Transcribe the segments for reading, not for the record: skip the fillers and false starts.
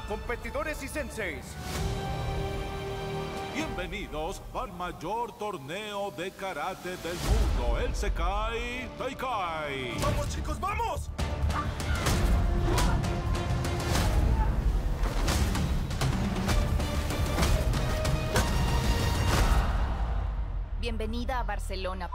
competidores y senseis. Bienvenidos al mayor torneo de karate del mundo, el Sekai Taikai. ¡Vamos, chicos, vamos! Bienvenida a Barcelona.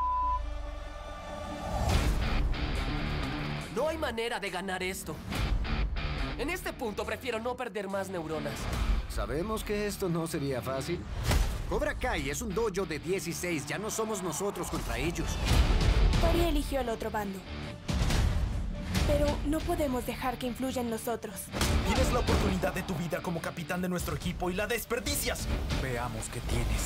No hay manera de ganar esto. En este punto prefiero no perder más neuronas. Sabemos que esto no sería fácil. Cobra Kai es un dojo de 16. Ya no somos nosotros contra ellos. Tori eligió el otro bando. Pero no podemos dejar que influya en nosotros. Tienes la oportunidad de tu vida como capitán de nuestro equipo y la desperdicias. Veamos qué tienes.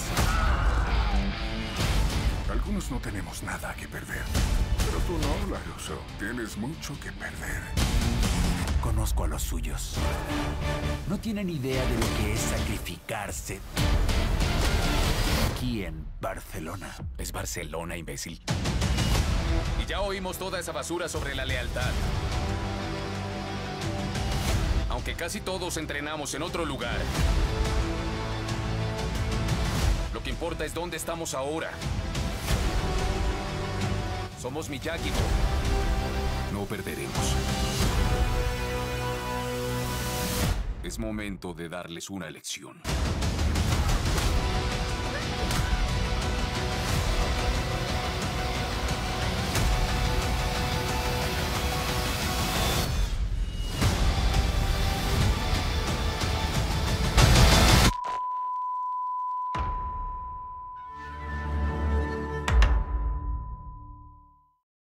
Algunos no tenemos nada que perder. Pero tú no, Laruso. Tienes mucho que perder. Conozco a los suyos. No tienen idea de lo que es sacrificarse. Aquí en Barcelona. Es Barcelona, imbécil. Y ya oímos toda esa basura sobre la lealtad. Aunque casi todos entrenamos en otro lugar. Lo que importa es dónde estamos ahora. Somos Miyagi-Do. No perderemos. Es momento de darles una lección.